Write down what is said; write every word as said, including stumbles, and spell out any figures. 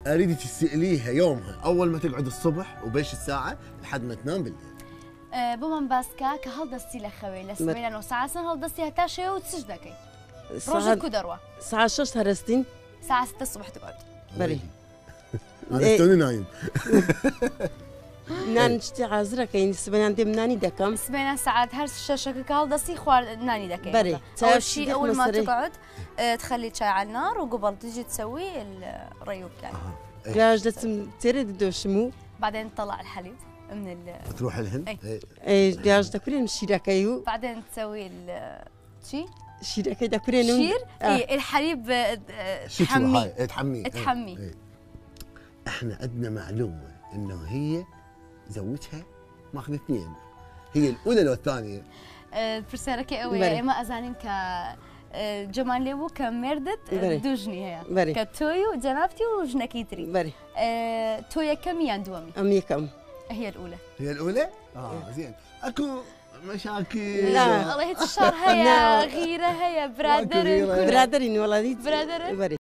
اريدك تساليها يومها اول ما تقعد الصبح وبيش الساعه لحد ما تنام بالليل. بۆمان باسکە کە هەڵدەستی لە خەوێ لە سبەینە نۆ ساعەسن هەڵدەستی هەتا شێوە و چش دەکەی ڕۆژێک کو دەڕوە ساعة شش هەرستین ساعة ستة الصبح تقعد. بەری انا توني نايم. نان شتی حازرەکەین سبەیان دێم نانی دەکەم سبەینە ساعات هەر شەشەکە کە هەڵدەستی خوار نانی دەکەی. بەری أول شيء أول ما تقعد تخلي الشاي على النار وقبل تجي تسوي الريوق يعني. لاش دەچم تێرە دەدۆشم و بعدين تطلع الحليب من ال تروح الهند؟ اي لاش دەکورێنم شیرەکەی و بعدين تسوي ال شي شیرەکەی دەکورێنم شير اي الحليب تحميه تحميه تحميه تحميه. احنا عندنا معلومه انه هي زوجها ماخذ اثنين، هي الاولى لو الثانيه؟ برسالك قوي ما ازانين ك جمال ليبو كمردت دوجني هي كتويو جنابتي وجنكيتري بري تويا كم يندومي امي كم هي الاولى هي الاولى؟ اه زين اكو مشاكل؟ لا الله يتشار هيا غيره هيا برادر برادرين والله برادر بري